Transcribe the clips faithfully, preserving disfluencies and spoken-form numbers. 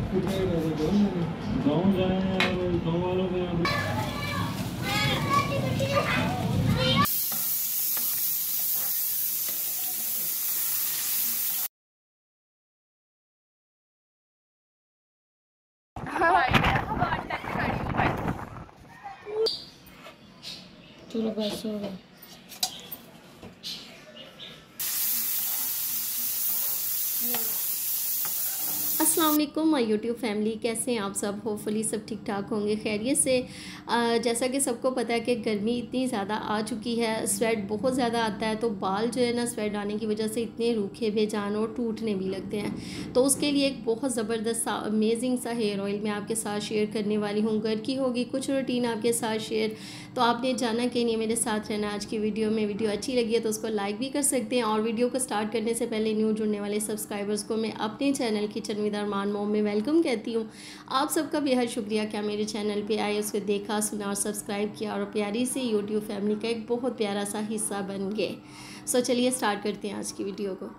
गाँव जाए और गाँव वालों के यहाँ चलो बस हो गया। अस्सलाम वालेकुम माय यूट्यूब फैमिली, कैसे हैं आप सब। होपफुली सब ठीक ठाक होंगे, खैरियत से। आ, जैसा कि सबको पता है कि गर्मी इतनी ज़्यादा आ चुकी है, स्वेट बहुत ज़्यादा आता है, तो बाल जो है ना स्वेट आने की वजह से इतने रूखे बेजान और टूटने भी लगते हैं। तो उसके लिए एक बहुत ज़बरदस्त सा अमेजिंग सा हेयर ऑयल मैं आपके साथ शेयर करने वाली हूँ। घर की होगी कुछ रूटीन आपके साथ शेयर, तो आपने जाना कि नहीं मेरे साथ रहना आज की वीडियो में। वीडियो अच्छी लगी है तो उसको लाइक भी कर सकते हैं। और वीडियो को स्टार्ट करने से पहले न्यू जुड़ने वाले सब्सक्राइबर्स को मैं अपने चैनल किचन विद अरमान मोम में वेलकम कहती हूँ। आप सबका बेहद शुक्रिया क्या मेरे चैनल पे आए, उसको देखा सुना और सब्सक्राइब किया और प्यारी सी यूट्यूब फैमिली का एक बहुत प्यारा सा हिस्सा बन गए। सो चलिए स्टार्ट करते हैं आज की वीडियो को।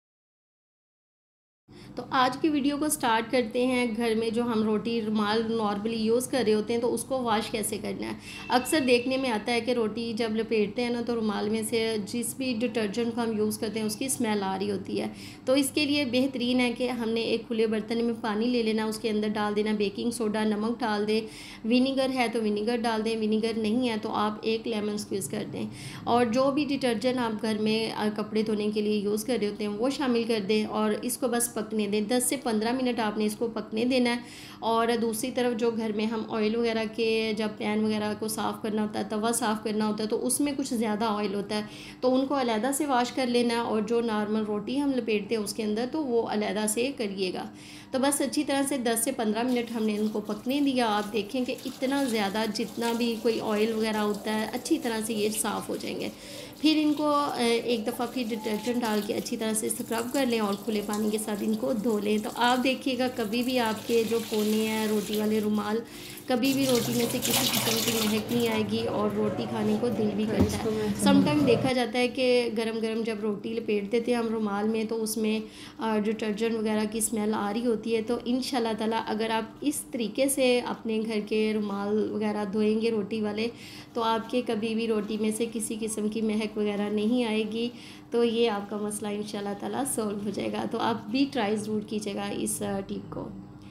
तो आज की वीडियो को स्टार्ट करते हैं। घर में जो हम रोटी रुमाल नॉर्मली यूज़ कर रहे होते हैं तो उसको वॉश कैसे करना है। अक्सर देखने में आता है कि रोटी जब लपेटते हैं ना तो रुमाल में से जिस भी डिटर्जेंट को हम यूज़ करते हैं उसकी स्मेल आ रही होती है। तो इसके लिए बेहतरीन है कि हमने एक खुले बर्तन में पानी ले लेना, उसके अंदर डाल देना बेकिंग सोडा, नमक डाल दें, विनीगर है तो विनीगर डाल दें, विनीगर नहीं है तो आप एक लेमन स्क्वीज़ कर दें। और जो भी डिटर्जेंट आप घर में कपड़े धोने के लिए यूज़ कर रहे होते हैं वो शामिल कर दें और इसको बस पकने दें। दस से पंद्रह मिनट आपने इसको पकने देना है। और दूसरी तरफ जो घर में हम ऑयल वगैरह के जब पैन वगैरह को साफ़ करना होता है, तवा साफ़ करना होता है, तो उसमें कुछ ज़्यादा ऑयल होता है तो उनको अलहदा से वॉश कर लेना है। और जो नॉर्मल रोटी हम लपेटते हैं उसके अंदर तो वो अलहदा से करिएगा। तो बस अच्छी तरह से दस से पंद्रह मिनट हमने इनको पकने दिया। आप देखें कि इतना ज़्यादा जितना भी कोई ऑयल वगैरह होता है अच्छी तरह से ये साफ़ हो जाएंगे। फिर इनको एक दफ़ा फिर डिटर्जेंट डाल के अच्छी तरह से स्क्रब कर लें और खुले पानी के साथ इनको धो लें। तो आप देखिएगा कभी भी आपके जो कोने हैं रोटी वाले रुमाल, कभी भी रोटी में से किसी किस्म की महक नहीं आएगी और रोटी खाने को दिल भी करता है। समटाइम देखा जाता है कि गरम गरम जब रोटी लपेट देते हैं हम रुमाल में तो उसमें डिटर्जेंट वगैरह की स्मेल आ रही होती है। तो इंशाल्लाह ताला अगर आप इस तरीके से अपने घर के रुमाल वगैरह धोएंगे रोटी वाले तो आपके कभी भी रोटी में से किसी किस्म की महक वगैरह नहीं आएगी। तो ये आपका मसला इंशाल्लाह ताला सॉल्व हो जाएगा। तो आप भी ट्राई ज़रूर कीजिएगा इस टिप को।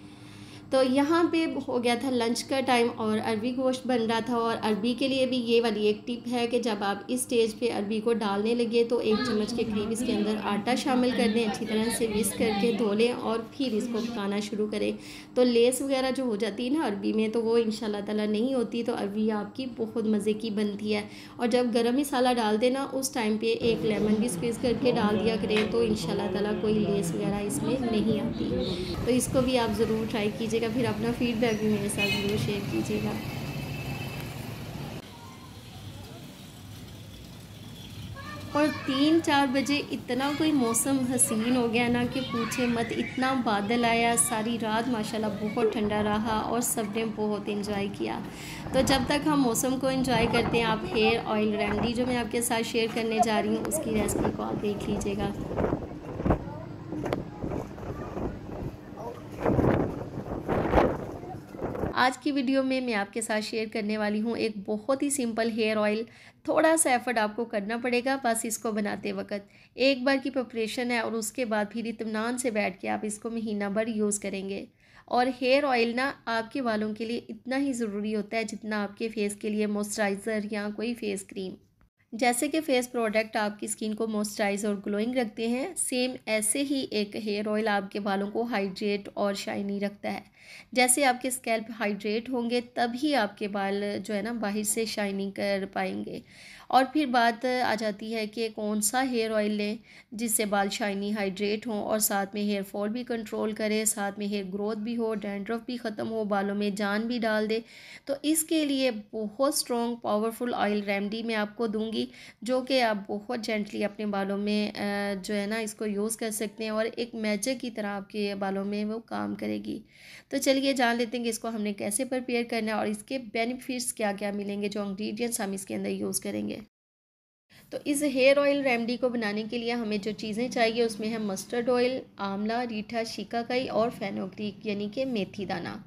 तो यहाँ पे हो गया था लंच का टाइम और अरबी गोश्त बन रहा था। और अरबी के लिए भी ये वाली एक टिप है कि जब आप इस स्टेज पे अरबी को डालने लगे तो एक चम्मच के करीब इसके अंदर आटा शामिल कर दें, अच्छी तरह से मिक्स करके धो लें और फिर इसको पकाना शुरू करें। तो लेस वगैरह जो हो जाती है ना अरबी में तो वो इंशाल्लाह ताला नहीं होती, तो अरबी आपकी बहुत मज़े की बनती है। और जब गरम मसाला डाल देना उस टाइम पर एक लेमन भी स्क्वीज़ करके डाल दिया करें तो इंशाल्लाह ताला कोई लेस वगैरह इसमें नहीं आती। तो इसको भी आप ज़रूर ट्राई कीजिए, फिर अपना फीडबैक भी मेरे साथ ज़रूर शेयर कीजिएगा। और तीन चार बजे इतना कोई मौसम हसीन हो गया ना कि पूछे मत, इतना बादल आया। सारी रात माशाल्लाह बहुत ठंडा रहा और सब ने बहुत एंजॉय किया। तो जब तक हम मौसम को एंजॉय करते हैं आप हेयर ऑयल रेमेडी जो मैं आपके साथ शेयर करने जा रही हूँ उसकी रेसिपी को आप देख लीजिएगा। आज की वीडियो में मैं आपके साथ शेयर करने वाली हूँ एक बहुत ही सिंपल हेयर ऑयल। थोड़ा सा एफर्ट आपको करना पड़ेगा बस इसको बनाते वक्त। एक बार की प्रिपरेशन है और उसके बाद फिर इत्मीनान से बैठ के आप इसको महीना भर यूज़ करेंगे। और हेयर ऑयल ना आपके बालों के लिए इतना ही ज़रूरी होता है जितना आपके फेस के लिए मॉइस्चराइज़र या कोई फेस क्रीम। जैसे कि फेस प्रोडक्ट आपकी स्किन को मॉइस्चराइज और ग्लोइंग रखते हैं, सेम ऐसे ही एक हेयर ऑयल आपके बालों को हाइड्रेट और शाइनी रखता है। जैसे आपके स्कैल्प हाइड्रेट होंगे तभी आपके बाल जो है ना बाहर से शाइनिंग कर पाएंगे। और फिर बात आ जाती है कि कौन सा हेयर ऑयल लें जिससे बाल शाइनी हाइड्रेट हों और साथ में हेयर फॉल भी कंट्रोल करे, साथ में हेयर ग्रोथ भी हो, डैंड्रफ भी ख़त्म हो, बालों में जान भी डाल दे। तो इसके लिए बहुत स्ट्रॉन्ग पावरफुल ऑयल रेमेडी मैं आपको दूंगी जो कि आप बहुत जेंटली अपने बालों में जो है ना इसको यूज़ कर सकते हैं और एक मैजिक की तरह आपके बालों में वो काम करेगी। तो चलिए जान लेते हैं कि इसको हमने कैसे प्रिपेयर करना है और इसके बेनिफिट्स क्या क्या मिलेंगे जो इंग्रेडिएंट्स हम इसके अंदर यूज़ करेंगे। तो इस हेयर ऑयल रेमेडी को बनाने के लिए हमें जो चीज़ें चाहिए उसमें है मस्टर्ड ऑयल, आंवला, रीठा, शिकाकाई और फेनुग्रीक यानी कि मेथी दाना।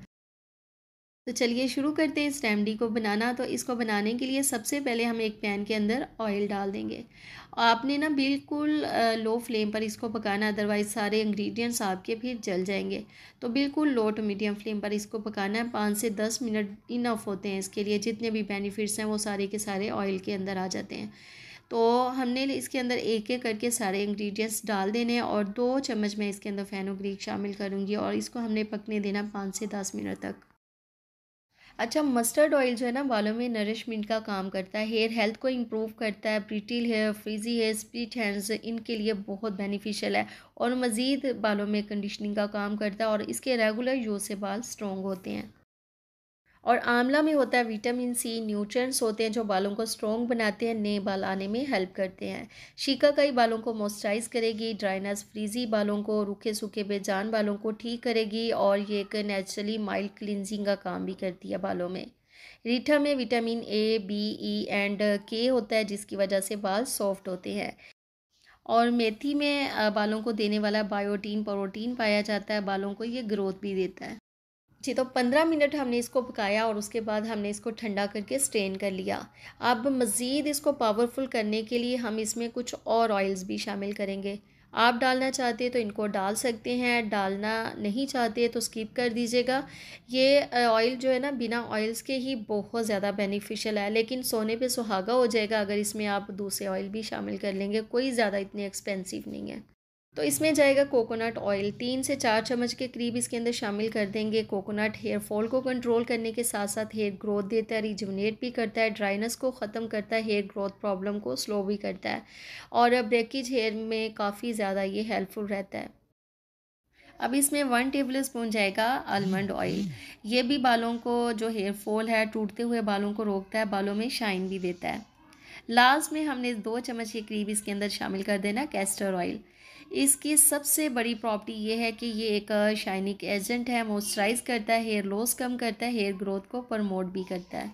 तो चलिए शुरू करते हैं इस रेमेडी को बनाना। तो इसको बनाने के लिए सबसे पहले हम एक पैन के अंदर ऑयल डाल देंगे। आपने ना बिल्कुल लो फ्लेम पर इसको पकाना, अदरवाइज़ सारे इंग्रेडिएंट्स आपके फिर जल जाएंगे। तो बिल्कुल लो टू मीडियम फ्लेम पर इसको पकाना है। पाँच से दस मिनट इनफ होते हैं इसके लिए। जितने भी बेनिफिट्स हैं वो सारे के सारे ऑयल के अंदर आ जाते हैं। तो हमने इसके अंदर एक एक करके सारे इंग्रेडिएंट्स डाल देने हैं और दो चम्मच मैं इसके अंदर फेनुग्रीक शामिल करूँगी और इसको हमने पकने देना पाँच से दस मिनट तक। अच्छा, मस्टर्ड ऑयल जो है ना बालों में नरिशमेंट का काम करता है, हेयर हेल्थ को इम्प्रूव करता है, brittle hair, frizzy hair, split ends इनके लिए बहुत बेनिफिशियल है और मज़ीद बालों में कंडीशनिंग का काम करता है और इसके रेगुलर यूज़ से बाल स्ट्रॉन्ग होते हैं। और आंवला में होता है विटामिन सी, न्यूट्रिएंट्स होते हैं जो बालों को स्ट्रॉन्ग बनाते हैं, नए बाल आने में हेल्प करते हैं। शिकाकाई बालों को मॉइस्चराइज करेगी, ड्राइनेस, फ्रीजी बालों को, रूखे सूखे बेजान बालों को ठीक करेगी और ये एक नेचुरली माइल्ड क्लिनजिंग का काम भी करती है बालों में। रीठा में vitamin A, B, E and K होता है जिसकी वजह से बाल सॉफ्ट होते हैं। और मेथी में बालों को देने वाला बायोटीन प्रोटीन पाया जाता है, बालों को ये ग्रोथ भी देता है। जी, तो पंद्रह मिनट हमने इसको पकाया और उसके बाद हमने इसको ठंडा करके स्ट्रेन कर लिया। अब मज़ीद इसको पावरफुल करने के लिए हम इसमें कुछ और ऑयल्स भी शामिल करेंगे। आप डालना चाहते हैं तो इनको डाल सकते हैं, डालना नहीं चाहते तो स्किप कर दीजिएगा। ये ऑयल जो है ना बिना ऑयल्स के ही बहुत ज़्यादा बेनिफिशियल है, लेकिन सोने पे सुहागा हो जाएगा अगर इसमें आप दूसरे ऑयल भी शामिल कर लेंगे। कोई ज़्यादा इतने एक्सपेंसिव नहीं है। तो इसमें जाएगा कोकोनट ऑयल, तीन से चार चम्मच के करीब इसके अंदर शामिल कर देंगे। कोकोनट हेयर फॉल को कंट्रोल करने के साथ साथ हेयर ग्रोथ देता है, रिजुवनेट भी करता है, ड्राइनेस को ख़त्म करता है, हेयर ग्रोथ प्रॉब्लम को स्लो भी करता है और ब्रेकेज हेयर में काफ़ी ज़्यादा ये हेल्पफुल रहता है। अब इसमें वन टेबल स्पून जाएगा आलमंड ऑयल। ये भी बालों को जो हेयर फॉल है, टूटते हुए बालों को रोकता है, बालों में शाइन भी देता है। लास्ट में हमने दो चम्मच के करीब इसके अंदर शामिल कर देना कैस्टर ऑयल। इसकी सबसे बड़ी प्रॉपर्टी ये है कि ये एक शाइनिंग एजेंट है, मॉइस्चराइज करता है, हेयर लॉस कम करता है, हेयर ग्रोथ को प्रमोट भी करता है।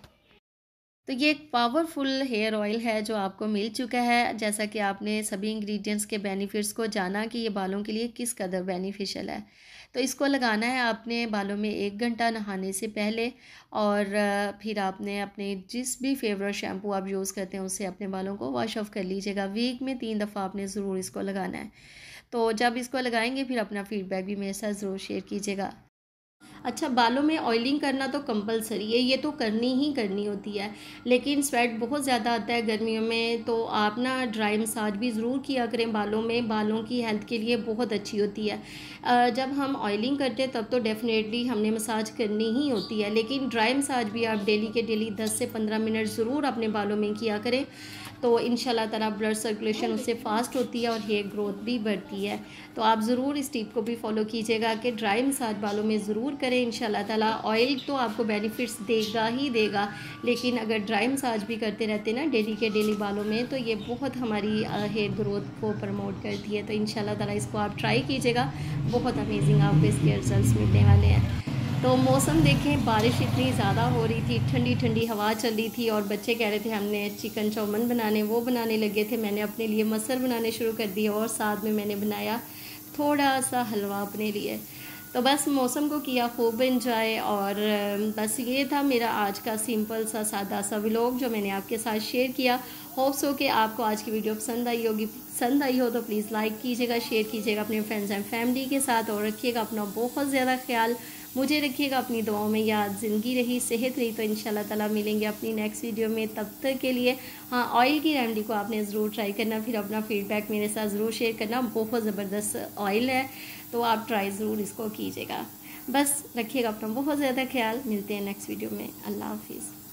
तो ये एक पावरफुल हेयर ऑयल है जो आपको मिल चुका है। जैसा कि आपने सभी इंग्रेडिएंट्स के बेनिफिट्स को जाना कि ये बालों के लिए किस कदर बेनिफिशियल है। तो इसको लगाना है आपने बालों में एक घंटा नहाने से पहले और फिर आपने अपने जिस भी फेवरेट शैम्पू आप यूज़ करते हैं उससे अपने बालों को वॉश ऑफ कर लीजिएगा। वीक में तीन दफ़ा आपने ज़रूर इसको लगाना है। तो जब इसको लगाएंगे फिर अपना फीडबैक भी मेरे साथ ज़रूर शेयर कीजिएगा। अच्छा, बालों में ऑयलिंग करना तो कंपलसरी है, ये तो करनी ही करनी होती है, लेकिन स्वेट बहुत ज़्यादा आता है गर्मियों में, तो आप ना ड्राई मसाज भी ज़रूर किया करें बालों में। बालों की हेल्थ के लिए बहुत अच्छी होती है। जब हम ऑयलिंग करते हैं तब तो डेफिनेटली हमने मसाज करनी ही होती है, लेकिन ड्राई मसाज भी आप डेली के डेली दस से पंद्रह मिनट ज़रूर अपने बालों में किया करें। तो इंशाल्लाह ताला ब्लड सर्कुलेशन उससे फास्ट होती है और हेयर ग्रोथ भी बढ़ती है। तो आप ज़रूर इस टिप को भी फॉलो कीजिएगा कि ड्राई मसाज बालों में ज़रूर करें। इंशाल्लाह ताला ऑयल तो आपको बेनिफिट्स देगा ही देगा, लेकिन अगर ड्राई मसाज भी करते रहते ना डेली के डेली बालों में तो ये बहुत हमारी हेयर ग्रोथ को प्रमोट करती है। तो इंशाल्लाह ताला इसको आप ट्राई कीजिएगा, बहुत अमेजिंग आपको इसके रिजल्ट्स मिलने वाले हैं। तो मौसम देखें, बारिश इतनी ज़्यादा हो रही थी, ठंडी ठंडी हवा चल रही थी और बच्चे कह रहे थे हमने चिकन चौमन बनाने, वो बनाने लगे थे। मैंने अपने लिए मसर बनाने शुरू कर दिए और साथ में मैंने बनाया थोड़ा सा हलवा अपने लिए। तो बस मौसम को किया खूब एंजॉय और बस ये था मेरा आज का सिंपल सा सादा सा व्लॉग जो मैंने आपके साथ शेयर किया। होप्स हो कि आपको आज की वीडियो पसंद आई होगी। पसंद आई हो तो प्लीज़ लाइक कीजिएगा, शेयर कीजिएगा अपने फ्रेंड्स एंड फैमिली के साथ और रखिएगा अपना बहुत ज़्यादा ख्याल। मुझे रखिएगा अपनी दुआओं में याद। ज़िंदगी रही, सेहत रही, तो इंशाल्लाह ताला मिलेंगे अपनी नेक्स्ट वीडियो में। तब तक के लिए हाँ, ऑयल की रेमेडी को आपने ज़रूर ट्राई करना, फिर अपना फीडबैक मेरे साथ ज़रूर शेयर करना। बहुत ज़बरदस्त ऑयल है, तो आप ट्राई ज़रूर इसको कीजिएगा। बस रखिएगा अपना बहुत ज़्यादा ख्याल। मिलते हैं नेक्स्ट वीडियो में। अल्लाह हाफिज़।